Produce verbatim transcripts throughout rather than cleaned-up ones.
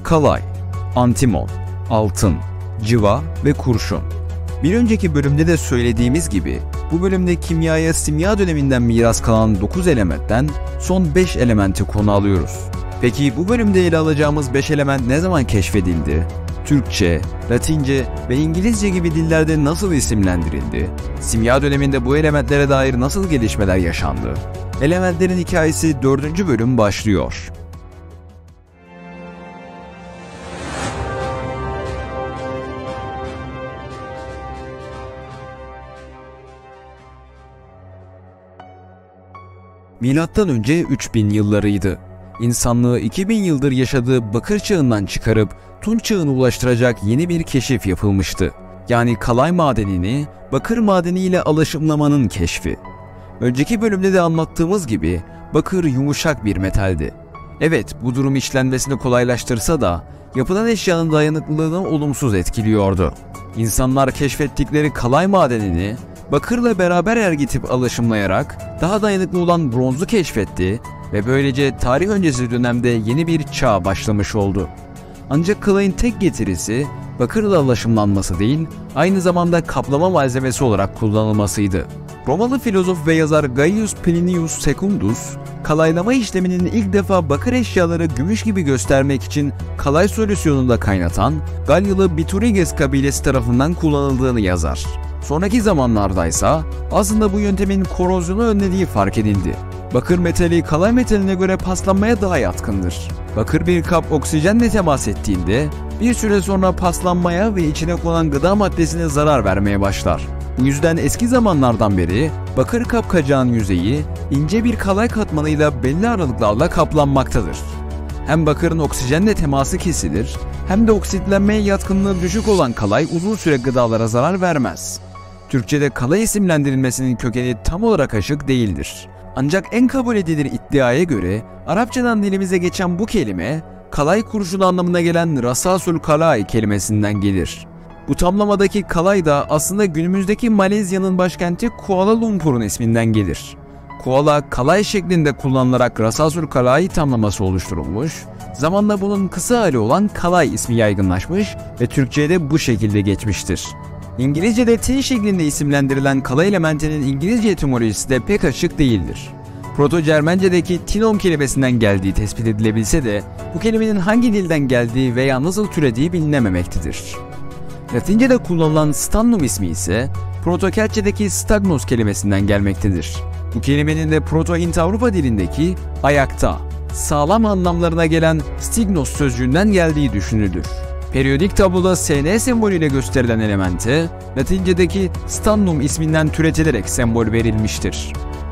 Kalay, antimon, altın, civa ve kurşun. Bir önceki bölümde de söylediğimiz gibi bu bölümde kimyaya simya döneminden miras kalan dokuz elementten son beş elementi konu alıyoruz. Peki bu bölümde ele alacağımız beş element ne zaman keşfedildi? Türkçe, Latince ve İngilizce gibi dillerde nasıl isimlendirildi? Simya döneminde bu elementlere dair nasıl gelişmeler yaşandı? Elementlerin hikayesi dördüncü bölüm başlıyor. Milattan önce üç bin yıllarıydı. İnsanlığı iki bin yıldır yaşadığı bakır çağından çıkarıp Tunç çağına ulaştıracak yeni bir keşif yapılmıştı. Yani kalay madenini bakır madeniyle alaşımlamanın keşfi. Önceki bölümde de anlattığımız gibi bakır yumuşak bir metaldi. Evet, bu durum işlenmesini kolaylaştırsa da yapılan eşyanın dayanıklılığını olumsuz etkiliyordu. İnsanlar keşfettikleri kalay madenini bakırla beraber ergitip alaşımlayarak daha dayanıklı olan bronzu keşfetti ve böylece tarih öncesi dönemde yeni bir çağ başlamış oldu. Ancak kalayın tek getirisi bakırla alaşımlanması değil, aynı zamanda kaplama malzemesi olarak kullanılmasıydı. Romalı filozof ve yazar Gaius Plinius Secundus, kalaylama işleminin ilk defa bakır eşyaları gümüş gibi göstermek için kalay solüsyonunda kaynatan Galyalı Bituriges kabilesi tarafından kullanıldığını yazar. Sonraki zamanlardaysa aslında bu yöntemin korozyonu önlediği fark edildi. Bakır metali kalay metaline göre paslanmaya daha yatkındır. Bakır bir kap oksijenle temas ettiğinde bir süre sonra paslanmaya ve içine konan gıda maddesine zarar vermeye başlar. Bu yüzden eski zamanlardan beri bakır kapkacağın yüzeyi ince bir kalay katmanıyla belli aralıklarla kaplanmaktadır. Hem bakırın oksijenle teması kesilir hem de oksitlenmeye yatkınlığı düşük olan kalay uzun süre gıdalara zarar vermez. Türkçe'de kalay isimlendirilmesinin kökeni tam olarak aşık değildir. Ancak en kabul edilir iddiaya göre Arapçadan dilimize geçen bu kelime kalay kurşunu anlamına gelen rasasul kalay kelimesinden gelir. Bu tamlamadaki kalay da aslında günümüzdeki Malezya'nın başkenti Kuala Lumpur'un isminden gelir. Kuala kalay şeklinde kullanılarak rasasul kalay tamlaması oluşturulmuş, zamanla bunun kısa hali olan kalay ismi yaygınlaşmış ve Türkçe'de bu şekilde geçmiştir. İngilizce'de T şeklinde isimlendirilen kalay elementinin İngilizce etimolojisi de pek açık değildir. Proto-Cermence'deki tinom kelimesinden geldiği tespit edilebilse de bu kelimenin hangi dilden geldiği veya nasıl türediği bilinememektedir. Latince'de kullanılan stannum ismi ise Proto-Keltçe'deki stagnos kelimesinden gelmektedir. Bu kelimenin de Proto-Hint-Avrupa dilindeki ayakta, sağlam anlamlarına gelen stignos sözcüğünden geldiği düşünülür. Periyodik tabloda S N sembolüyle gösterilen elemente Latince'deki stannum isminden türetilerek sembol verilmiştir.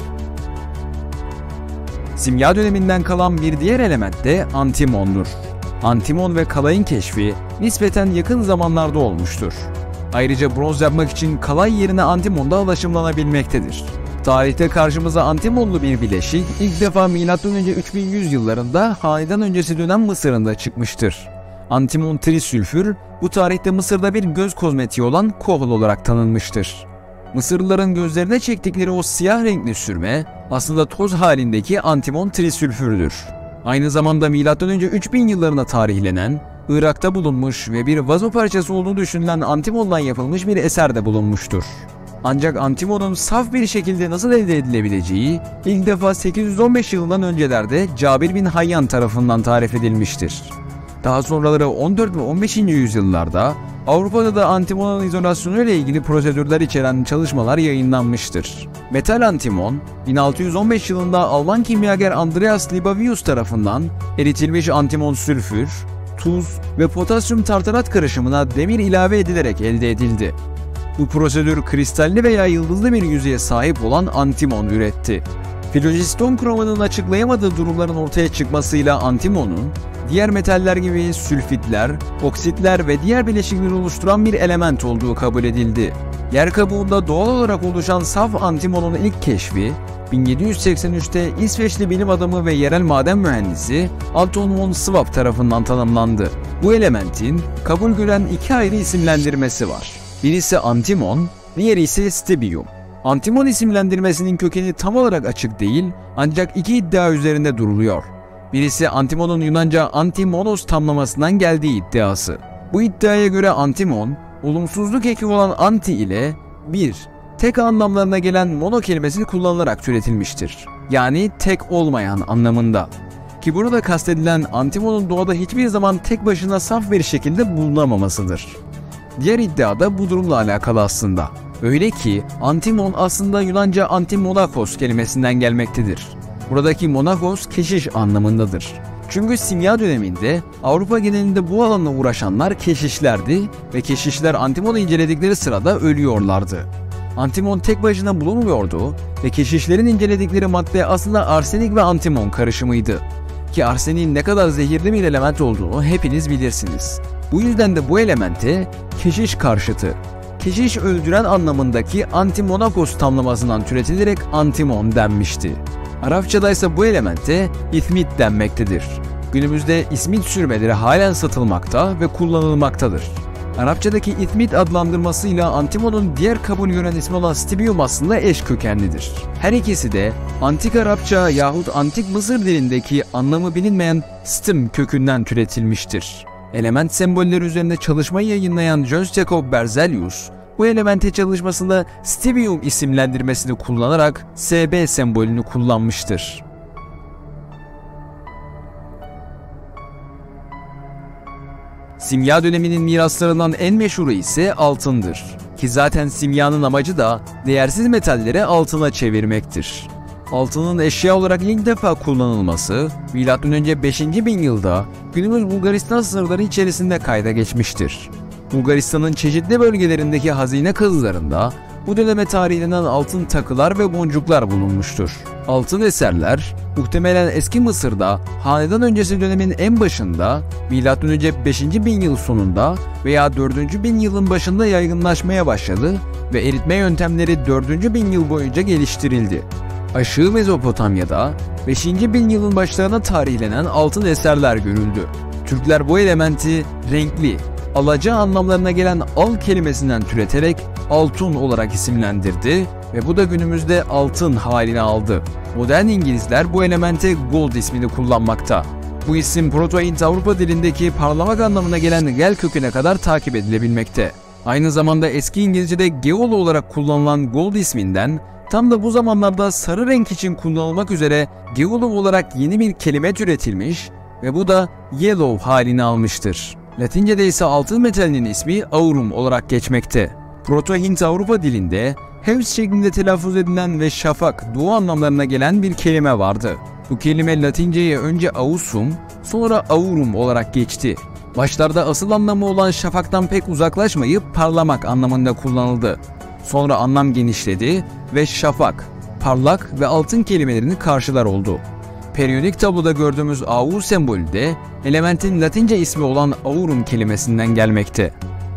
Simya döneminden kalan bir diğer element de antimondur. Antimon ve kalayın keşfi nispeten yakın zamanlarda olmuştur. Ayrıca bronz yapmak için kalay yerine antimon da alaşımlanabilmektedir. Tarihte karşımıza antimonlu bir bileşik ilk defa milattan önce üç bin yüz yıllarında Hani'den öncesi dönem Mısır'ında çıkmıştır. Antimon trisülfür bu tarihte Mısır'da bir göz kozmetiği olan kohl olarak tanınmıştır. Mısırlıların gözlerine çektikleri o siyah renkli sürme aslında toz halindeki antimon trisülfürdür. Aynı zamanda milattan önce üç bin yıllarına tarihlenen, Irak'ta bulunmuş ve bir vazo parçası olduğunu düşünülen antimondan yapılmış bir eser de bulunmuştur. Ancak antimonun saf bir şekilde nasıl elde edilebileceği ilk defa sekiz yüz on beş yılından öncelerde Cabir bin Hayyan tarafından tarif edilmiştir. Daha sonraları on dört ve on beşinci yüzyıllarda Avrupa'da da antimonun izolasyonu ile ilgili prosedürler içeren çalışmalar yayınlanmıştır. Metal antimon, bin altı yüz on beş yılında Alman kimyager Andreas Libavius tarafından eritilmiş antimon sülfür, tuz ve potasyum tartarat karışımına demir ilave edilerek elde edildi. Bu prosedür kristalli veya yıldızlı bir yüzeye sahip olan antimon üretti. Filojiston kuramının açıklayamadığı durumların ortaya çıkmasıyla antimonun, diğer metaller gibi sülfitler, oksitler ve diğer bileşikleri oluşturan bir element olduğu kabul edildi. Yer kabuğunda doğal olarak oluşan saf antimonun ilk keşfi, bin yedi yüz seksen üçte İsveçli bilim adamı ve yerel maden mühendisi Anton von Schwab tarafından tanımlandı. Bu elementin kabul gören iki ayrı isimlendirmesi var. Birisi antimon, diğeri ise stibiyum. Antimon isimlendirmesinin kökeni tam olarak açık değil, ancak iki iddia üzerinde duruluyor. Birisi antimonun Yunanca antimonos tamlamasından geldiği iddiası. Bu iddiaya göre antimon, olumsuzluk eki olan anti ile bir, tek anlamlarına gelen mono kelimesi kullanılarak türetilmiştir. Yani tek olmayan anlamında. Ki burada kastedilen antimonun doğada hiçbir zaman tek başına saf bir şekilde bulunamamasıdır. Diğer iddia da bu durumla alakalı aslında. Öyle ki antimon aslında Yunanca antimonakos kelimesinden gelmektedir. Buradaki monakos keşiş anlamındadır. Çünkü simya döneminde Avrupa genelinde bu alanla uğraşanlar keşişlerdi ve keşişler antimonu inceledikleri sırada ölüyorlardı. Antimon tek başına bulunmuyordu ve keşişlerin inceledikleri madde aslında arsenik ve antimon karışımıydı. Ki arseniğin ne kadar zehirli bir element olduğunu hepiniz bilirsiniz. Bu yüzden de bu elemente keşiş karşıtı, keşiş öldüren anlamındaki antimonakos tamlamasından türetilerek antimon denmişti. Arapçada ise bu elemente ismit denmektedir. Günümüzde ismit sürmeleri halen satılmakta ve kullanılmaktadır. Arapçadaki ismit adlandırmasıyla antimonun diğer kabul gören ismi olan stibium aslında eş kökenlidir. Her ikisi de antik Arapça yahut antik Mısır dilindeki anlamı bilinmeyen stim kökünden türetilmiştir. Element sembolleri üzerinde çalışma yayınlayan Jöns Jacob Berzelius, bu elemente çalışmasında stibium isimlendirmesini kullanarak S B sembolünü kullanmıştır. Simya döneminin miraslarından en meşhuru ise altındır. Ki zaten simyanın amacı da değersiz metalleri altına çevirmektir. Altının eşya olarak ilk defa kullanılması milattan önce beşinci bin yılda günümüz Bulgaristan sınırları içerisinde kayda geçmiştir. Bulgaristan'ın çeşitli bölgelerindeki hazine kazılarında bu döneme tarihlenen altın takılar ve boncuklar bulunmuştur. Altın eserler muhtemelen eski Mısır'da hanedan öncesi dönemin en başında milattan önce beşinci bin yıl sonunda veya dördüncü bin yılın başında yaygınlaşmaya başladı ve eritme yöntemleri dördüncü bin yıl boyunca geliştirildi. Aşağı Mezopotamya'da beşinci bin yılın başlarına tarihlenen altın eserler görüldü. Türkler bu elementi renkli, alaca anlamlarına gelen al kelimesinden türeterek altun olarak isimlendirdi ve bu da günümüzde altın halini aldı. Modern İngilizler bu elemente gold ismini kullanmakta. Bu isim Proto-Hint-Avrupa dilindeki parlamak anlamına gelen gel köküne kadar takip edilebilmekte. Aynı zamanda eski İngilizce'de geol olarak kullanılan gold isminden tam da bu zamanlarda sarı renk için kullanılmak üzere geolov olarak yeni bir kelime türetilmiş ve bu da yellow halini almıştır. Latince'de ise altın metalinin ismi aurum olarak geçmekte. Proto-Hint-Avrupa dilinde heavs şeklinde telaffuz edilen ve şafak, doğu anlamlarına gelen bir kelime vardı. Bu kelime Latince'ye önce ausum, sonra aurum olarak geçti. Başlarda asıl anlamı olan şafaktan pek uzaklaşmayıp parlamak anlamında kullanıldı. Sonra anlam genişledi ve şafak, parlak ve altın kelimelerini karşılar oldu. Periyodik tabloda gördüğümüz A U sembolü de elementin Latince ismi olan aurum kelimesinden gelmekte.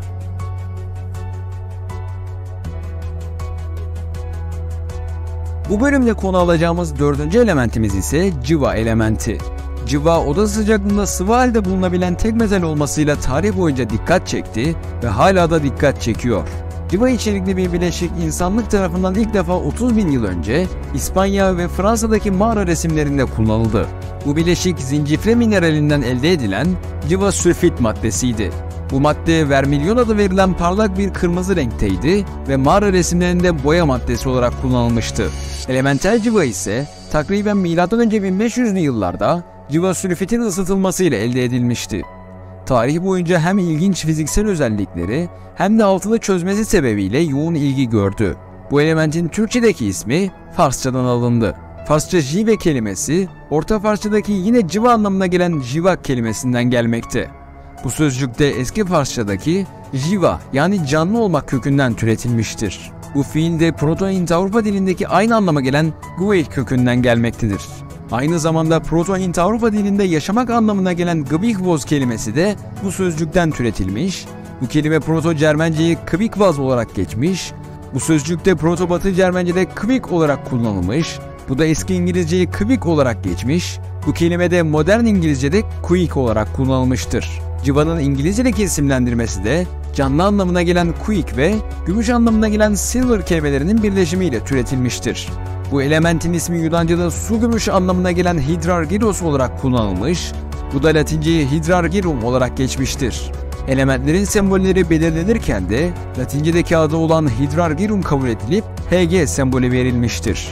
Bu bölümde konu alacağımız dördüncü elementimiz ise civa elementi. Civa oda sıcaklığında sıvı halde bulunabilen tek metal olmasıyla tarih boyunca dikkat çekti ve hala da dikkat çekiyor. Civa içerikli bir bileşik insanlık tarafından ilk defa otuz bin yıl önce İspanya ve Fransa'daki mağara resimlerinde kullanıldı. Bu bileşik zincifre mineralinden elde edilen civa sülfit maddesiydi. Bu madde vermilyon adı verilen parlak bir kırmızı renkteydi ve mağara resimlerinde boya maddesi olarak kullanılmıştı. Elementel civa ise takriben milattan önce bin beş yüzlü yıllarda civa sülfitin ısıtılmasıyla elde edilmişti. Tarih boyunca hem ilginç fiziksel özellikleri hem de altını çözmesi sebebiyle yoğun ilgi gördü. Bu elementin Türkçedeki ismi Farsçadan alındı. Farsça jive kelimesi, Orta Farsçadaki yine civa anlamına gelen jivak kelimesinden gelmekte. Bu sözcükte eski Farsçadaki jiva yani canlı olmak kökünden türetilmiştir. Bu fiil de Proto-Hint-Avrupa dilindeki aynı anlama gelen guveik kökünden gelmektedir. Aynı zamanda Proto-Hint-Avrupa dilinde yaşamak anlamına gelen gbikvoz kelimesi de bu sözcükten türetilmiş. Bu kelime Proto-Cermence'yi kvikvaz olarak geçmiş. Bu sözcükte Proto-Batı Cermence'de kvik olarak kullanılmış. Bu da eski İngilizceyi kvik olarak geçmiş. Bu kelime de modern İngilizce'de quick olarak kullanılmıştır. Civanın İngilizce'deki isimlendirmesi de canlı anlamına gelen quick ve gümüş anlamına gelen silver kelimelerinin birleşimiyle türetilmiştir. Bu elementin ismi Yunanca'da su gümüş anlamına gelen hidrargyros olarak kullanılmış, bu da Latinceye hydrargyrum olarak geçmiştir. Elementlerin sembolleri belirlenirken de Latince'deki adı olan hydrargyrum kabul edilip H G sembolü verilmiştir.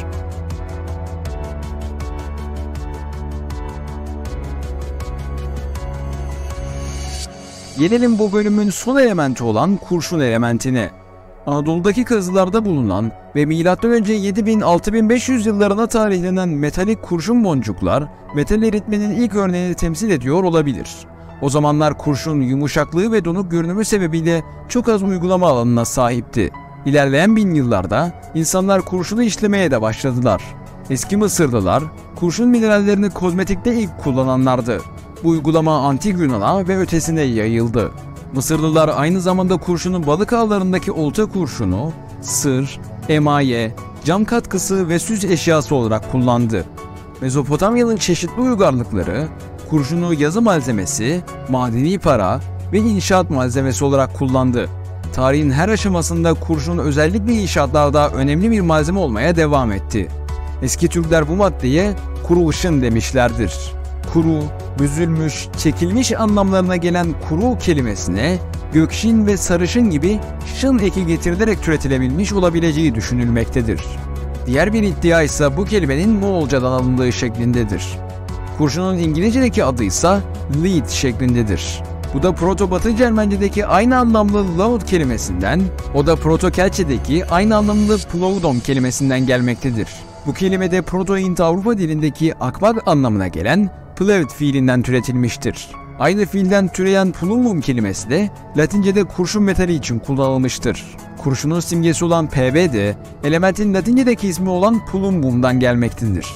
Gelelim bu bölümün son elementi olan kurşun elementine. Anadolu'daki kazılarda bulunan ve milattan önce yedi bin altı bin beş yüz yıllarına tarihlenen metalik kurşun boncuklar, metal eritmenin ilk örneğini temsil ediyor olabilir. O zamanlar kurşun yumuşaklığı ve donuk görünümü sebebiyle çok az uygulama alanına sahipti. İlerleyen bin yıllarda insanlar kurşunu işlemeye de başladılar. Eski Mısırlılar kurşun minerallerini kozmetikte ilk kullananlardı. Bu uygulama Antik Yunan'a ve ötesine yayıldı. Mısırlılar aynı zamanda kurşunu balık ağlarındaki olta kurşunu, sır, emaye, cam katkısı ve süs eşyası olarak kullandı. Mezopotamya'nın çeşitli uygarlıkları kurşunu yazı malzemesi, madeni para ve inşaat malzemesi olarak kullandı. Tarihin her aşamasında kurşun özellikle inşaatlarda önemli bir malzeme olmaya devam etti. Eski Türkler bu maddeye kuru ışın demişlerdir. Kuru, büzülmüş, çekilmiş anlamlarına gelen kuru kelimesine gökşin ve sarışın gibi şın eki getirilerek türetilebilmiş olabileceği düşünülmektedir. Diğer bir iddia ise bu kelimenin Moğolcadan alındığı şeklindedir. Kurşunun İngilizce'deki adı ise lead şeklindedir. Bu da Proto-Batı Cermence'deki aynı anlamlı loud kelimesinden, o da Proto-Kelçe'deki aynı anlamlı plaudon kelimesinden gelmektedir. Bu kelime de Proto-Hint-Avrupa dilindeki akmak anlamına gelen plevd fiilinden türetilmiştir. Aynı fiilden türeyen plumbum kelimesi de Latince'de kurşun metali için kullanılmıştır. Kurşunun simgesi olan P B de elementin Latince'deki ismi olan plumbum'dan gelmektedir.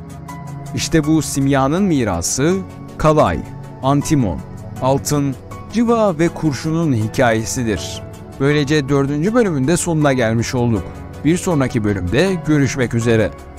İşte bu simyanın mirası kalay, antimon, altın, cıva ve kurşunun hikayesidir. Böylece dördüncü bölümün de sonuna gelmiş olduk. Bir sonraki bölümde görüşmek üzere.